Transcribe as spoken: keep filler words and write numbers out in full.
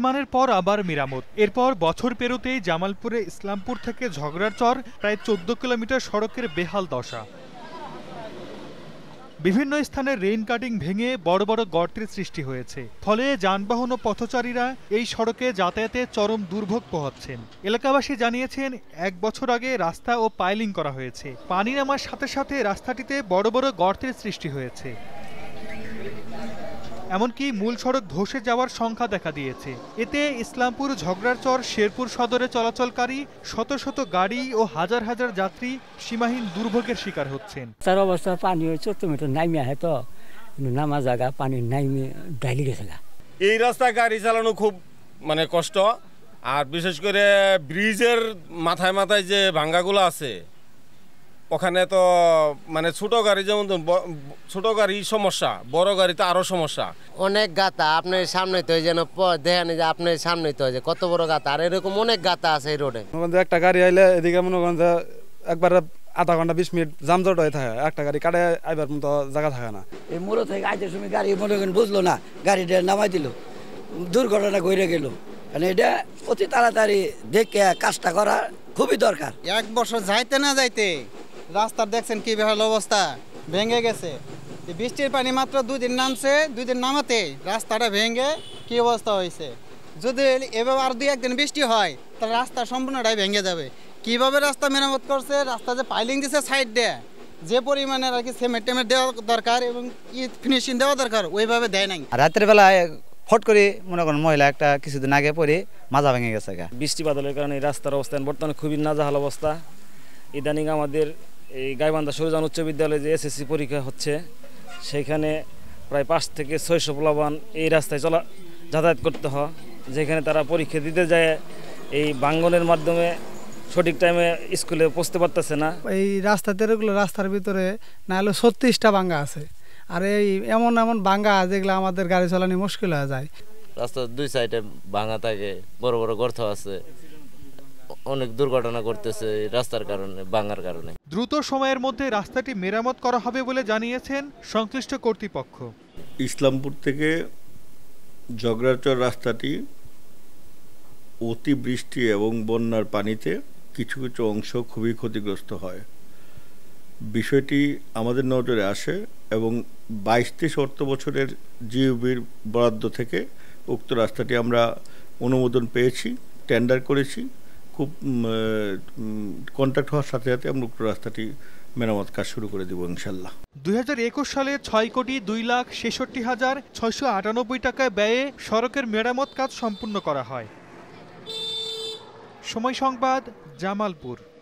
নির্মাণের পর আবার মেরামত। এরপর বছর পেরোতেই জামালপুরে ইসলামপুর থেকে ঝগড়ার চর প্রায় চোদ্দ কিলোমিটার সড়কের বেহাল দশা। বিভিন্ন স্থানে রেইন কাটিং ভেঙে বড় বড় গর্তের সৃষ্টি হয়েছে, ফলে যানবাহন ও পথচারীরা এই সড়কে যাতায়াতে চরম দুর্ভোগ পোহাচ্ছেন। এলাকাবাসী জানিয়েছেন, এক বছর আগে রাস্তা ও পাইলিং করা হয়েছে। পানি নামার সাথে সাথে রাস্তাটিতে বড় বড় গর্তের সৃষ্টি হয়েছে, এমনকি মূল সড়ক ধসে যাওয়ার সংখ্যা দেখা দিয়েছে। এতে ইসলামপুর ঝগড়ার চর শেরপুর সদরে চলাচলকারী শত শত গাড়ি ও হাজার হাজার যাত্রী সীমাহীন দুর্ভোগের শিকার হচ্ছেন। তার অবস্থা পানি চোদ্দ মিটার নাইমে আহে, তো নামা জায়গা পানি নাইমে ডাইলি গেছে। এই রাস্তায় গাড়ি চালানো খুব মানে কষ্ট, আর বিশেষ করে ব্রিজের মাথায় মাথায় যে ভাঙ্গাগুলো আছে ওখানে তো মানে ছোট গাড়ি, যেমন ছোট গাড়ি সমস্যা, বড় গাড়িতে আরো সমস্যা। অনেক গাতা আপনার সামনে তো যেন দেখেন যে আপনার সামনে তো যে কত বড় গাতা, আর এরকম অনেক গাতা আছে এই রোডে। একটা গাড়ি আইলে এদিকে মনে করেন যে একবার আধা ঘন্টা বিশ মিনিট জামজট হয়ে থাকে, একটা গাড়ি কাটে আইবার মতো জায়গা থাকে না। এই মোড় থেকে আইতে সময় গাড়ি মনে করেন বুঝলো না, গাড়িটা নামাই দিল, দুর্ঘটনা ঘটে গেল। মানে এটা অতি তাড়াতাড়ি দেখে কাজটা করা খুবই দরকার। এক বছর যাইতে না যাইতে রাস্তার দেখছেন কি বেহাল অবস্থা, ভেঙে গেছে। বৃষ্টির পানি মাত্র দুই দিন নামছে, দুই দিন নামাতে রাস্তাটা ভেঙে কি অবস্থা হয়েছে। যদি এভাবে আর দুই একদিন বৃষ্টি হয় তাহলে রাস্তা সম্পূর্ণটাই ভেঙে যাবে। কিভাবে রাস্তা মেরামত করছে, রাস্তা যে পাইলিং দিছে সাইড দিয়ে, যে পরিমাণে আর কি সিমেন্ট টেমেন্ট দেওয়া দরকার এবং ফিনিশিং দেওয়া দরকার ওইভাবে দেয় নাই। রাতের বেলায় ফট করে মনে করেন মহিলা একটা কিছুদিন আগে পরে মাজা ভেঙে গেছে। বৃষ্টি বাদলের কারণে রাস্তার অবস্থান বর্তমানে খুবই নাজেহাল অবস্থা। ইদানিং আমাদের এই গাইবান্ধা সরুজান উচ্চ বিদ্যালয়ে যে এসএসসি পরীক্ষা হচ্ছে, সেখানে প্রায় পাঁচ থেকে ছয়শো পোলাপান এই রাস্তায় চলা যাতায়াত করতে হয়, যেখানে তারা পরীক্ষা দিতে যায় এই ভাঙ্গনের মাধ্যমে সঠিক টাইমে স্কুলে পৌঁছতে পারতেছে না। এই রাস্তাতে এগুলো রাস্তার ভিতরে না হলে ছত্রিশটা ভাঙ্গা আছে, আর এই এমন এমন ভাঙ্গা যেগুলো আমাদের গাড়ি চালানো মুশকিল হয়ে যায়। রাস্তার দুই সাইডে ভাঙা থাকে, বড় বড় গর্ত আছে, অনেক দুর্ঘটনা করতেছে রাস্তার কারণে, ভাঙার কারণে। দ্রুত সময়ের মধ্যে রাস্তাটি মেরামত করা হবে বলে জানিয়েছেন সংশ্লিষ্ট কর্তৃপক্ষ। ইসলামপুর থেকে ঝগড়াচর রাস্তাটি অতিবৃষ্টি এবং বন্যার পানিতে কিছু কিছু অংশ খুবই ক্ষতিগ্রস্ত হয়। বিষয়টি আমাদের নজরে আসে এবং বাইশ তেইশ অর্থ বছরের জিওবির বরাদ্দ থেকে উক্ত রাস্তাটি আমরা অনুমোদন পেয়েছি, টেন্ডার করেছি। খুব কন্ট্রাক্ট হওয়ার সাথে সাথে আমরা উক্ত রাস্তাটি মেরামত কাজ শুরু করে দেব ইনশাল্লাহ। দুই হাজার একুশ সালে ছয় কোটি দুই লাখ ছেষট্টি হাজার ছয়শো আটানব্বই টাকায় ব্যয়ে সড়কের মেরামত কাজ সম্পূর্ণ করা হয়। সময় সংবাদ, জামালপুর।